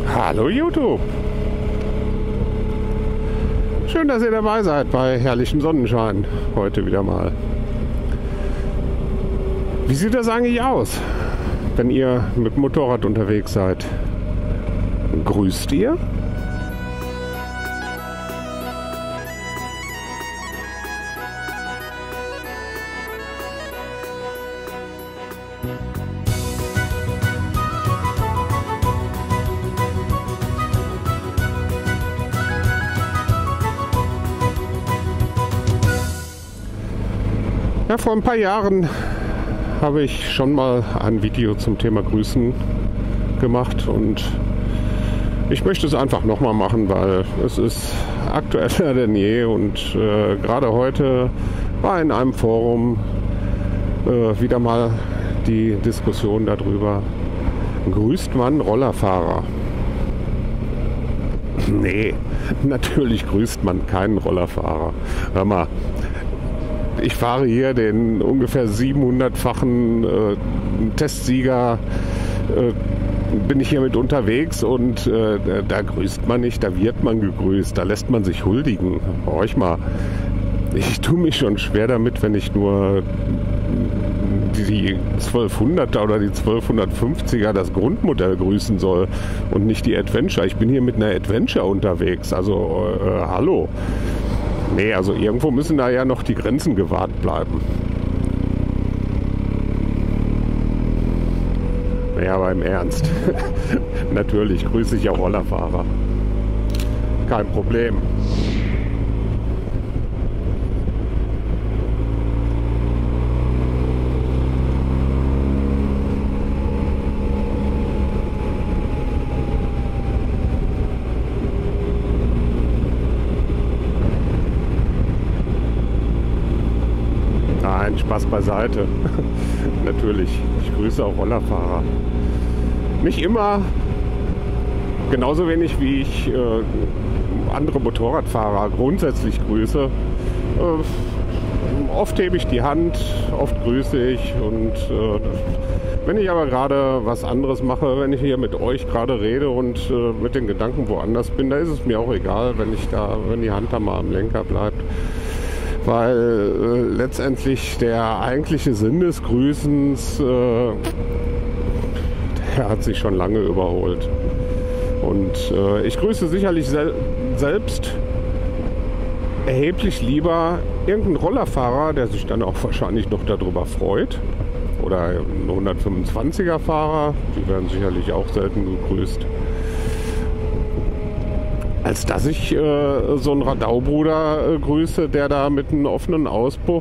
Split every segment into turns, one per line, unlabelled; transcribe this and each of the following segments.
Hallo YouTube! Schön, dass ihr dabei seid bei herrlichem Sonnenschein. Heute wieder mal. Wie sieht das eigentlich aus, wenn ihr mit dem Motorrad unterwegs seid? Grüßt ihr? Ja, vor ein paar Jahren habe ich schon mal ein Video zum Thema Grüßen gemacht und ich möchte es einfach nochmal machen, weil es ist aktueller denn je und gerade heute war in einem Forum wieder mal die Diskussion darüber, grüßt man Rollerfahrer? Nee, natürlich grüßt man keinen Rollerfahrer. Hör mal. Ich fahre hier den ungefähr 700-fachen Testsieger, bin ich hier mit unterwegs und da grüßt man nicht, da wird man gegrüßt, da lässt man sich huldigen. Horch mal, ich tue mich schon schwer damit, wenn ich nur die 1200er oder die 1250er das Grundmodell grüßen soll und nicht die Adventure. Ich bin hier mit einer Adventure unterwegs, also hallo. Nee, also irgendwo müssen da ja noch die Grenzen gewahrt bleiben. Naja, aber im Ernst. Natürlich grüße ich auch Rollerfahrer. Kein Problem. Nein, Spaß beiseite. Natürlich, ich grüße auch Rollerfahrer. Nicht immer, genauso wenig wie ich andere Motorradfahrer grundsätzlich grüße. Oft hebe ich die Hand, oft grüße ich und wenn ich aber gerade was anderes mache, wenn ich hier mit euch gerade rede und mit den Gedanken woanders bin, da ist es mir auch egal, wenn die Hand da mal am Lenker bleibt. Weil letztendlich der eigentliche Sinn des Grüßens, der hat sich schon lange überholt. Und ich grüße sicherlich selbst erheblich lieber irgendeinen Rollerfahrer, der sich dann auch wahrscheinlich noch darüber freut. Oder einen 125er Fahrer, die werden sicherlich auch selten gegrüßt. Als dass ich so einen Radaubruder grüße, der da mit einem offenen Auspuff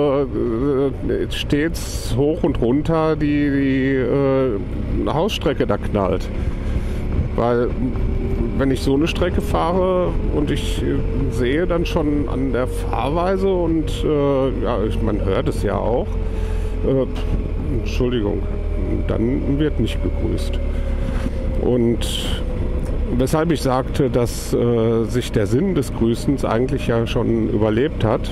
stets hoch und runter die Hausstrecke da knallt. Weil wenn ich so eine Strecke fahre und ich sehe dann schon an der Fahrweise und ja, man hört es ja auch, Entschuldigung, dann wird nicht gegrüßt. Und weshalb ich sagte, dass sich der Sinn des Grüßens eigentlich ja schon überlebt hat.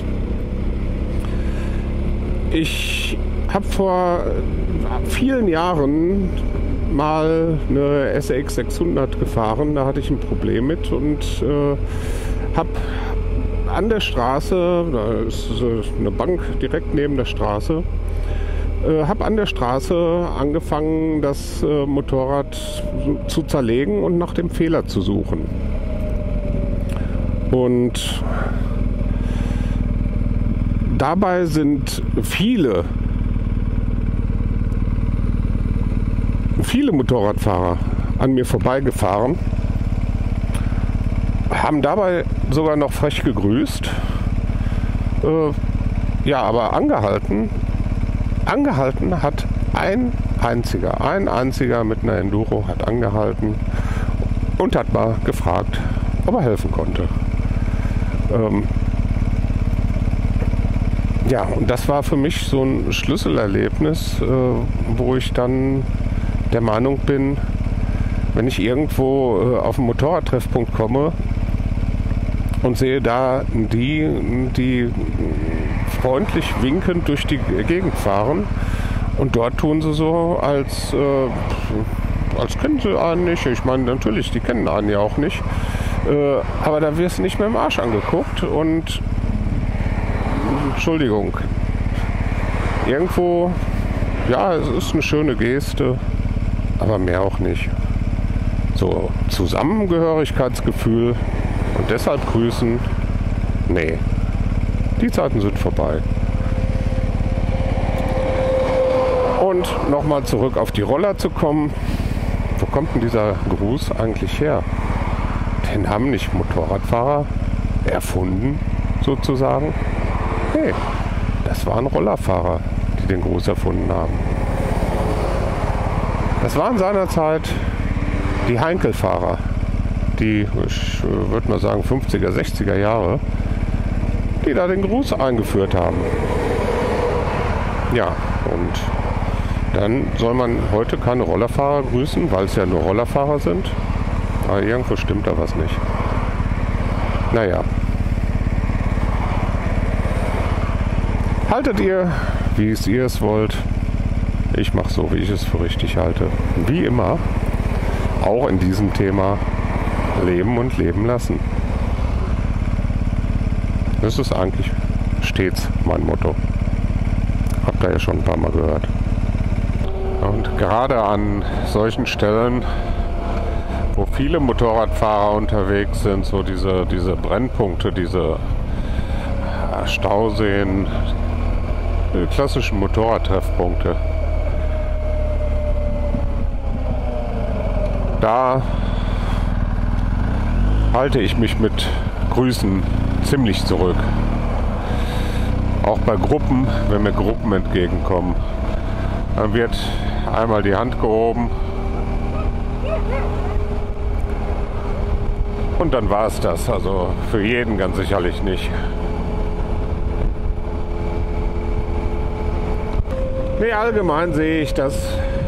Ich habe vor vielen Jahren mal eine SRX 600 gefahren, da hatte ich ein Problem mit und habe an der Straße, da ist eine Bank direkt neben der Straße, habe an der Straße angefangen, das Motorrad zu zerlegen und nach dem Fehler zu suchen. Und dabei sind viele Motorradfahrer an mir vorbeigefahren, haben dabei sogar noch frech gegrüßt, ja, aber angehalten hat ein einziger mit einer Enduro hat angehalten und hat mal gefragt, ob er helfen konnte. Ja, und das war für mich so ein Schlüsselerlebnis, wo ich dann der Meinung bin, wenn ich irgendwo auf einen Motorradtreffpunkt komme und sehe da die freundlich winkend durch die Gegend fahren und dort tun sie so, als als kennen sie einen nicht. Ich meine, natürlich, die kennen einen ja auch nicht. Aber da wirst du nicht mehr im Arsch angeguckt und Entschuldigung. Irgendwo, ja, es ist eine schöne Geste, aber mehr auch nicht. So, Zusammengehörigkeitsgefühl und deshalb grüßen, nee, die Zeiten sind vorbei. Und nochmal zurück auf die Roller zu kommen. Wo kommt denn dieser Gruß eigentlich her? Den haben nicht Motorradfahrer erfunden, sozusagen. Nee, das waren Rollerfahrer, die den Gruß erfunden haben. Das waren seinerzeit die Heinkelfahrer, die, ich würde mal sagen, 50er, 60er Jahre, die da den Gruß eingeführt haben. Ja, und dann soll man heute keine Rollerfahrer grüßen, weil es ja nur Rollerfahrer sind. Aber irgendwo stimmt da was nicht. Naja. Haltet ihr, wie ihr es wollt. Ich mache so, wie ich es für richtig halte. Wie immer, auch in diesem Thema leben und leben lassen. Das ist eigentlich stets mein Motto. Habt ihr ja schon ein paar Mal gehört. Und gerade an solchen Stellen, wo viele Motorradfahrer unterwegs sind, so diese Brennpunkte, diese Stauseen, die klassischen Motorradtreffpunkte, da halte ich mich mit Grüßen ziemlich zurück. Auch bei Gruppen, wenn mir Gruppen entgegenkommen, dann wird einmal die Hand gehoben und dann war es das. Also für jeden ganz sicherlich nicht. Nee, allgemein sehe ich das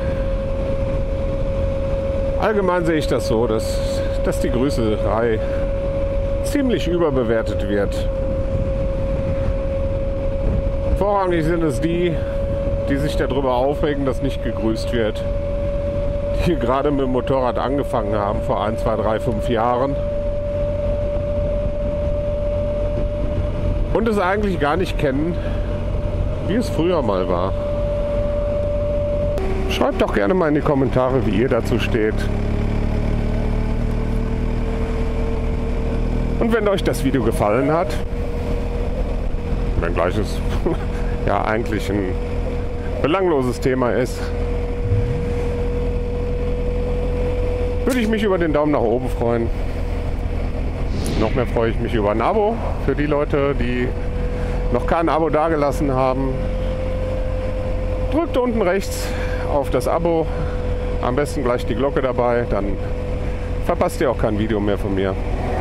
so, dass die Grüßerei ziemlich überbewertet wird. Vorrangig sind es die sich darüber aufregen, dass nicht gegrüßt wird, die gerade mit dem Motorrad angefangen haben vor 1, 2, 3, 5 Jahren und es eigentlich gar nicht kennen, wie es früher mal war. Schreibt doch gerne mal in die Kommentare, wie ihr dazu steht. Und wenn euch das Video gefallen hat, wenngleich es ja eigentlich ein belangloses Thema ist, würde ich mich über den Daumen nach oben freuen. Noch mehr freue ich mich über ein Abo für die Leute, die noch kein Abo dagelassen haben. Drückt unten rechts auf das Abo, am besten gleich die Glocke dabei, dann verpasst ihr auch kein Video mehr von mir.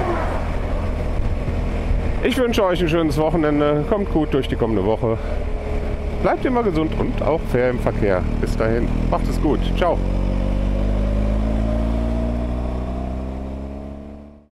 Ich wünsche euch ein schönes Wochenende, kommt gut durch die kommende Woche, bleibt immer gesund und auch fair im Verkehr. Bis dahin, macht es gut, ciao.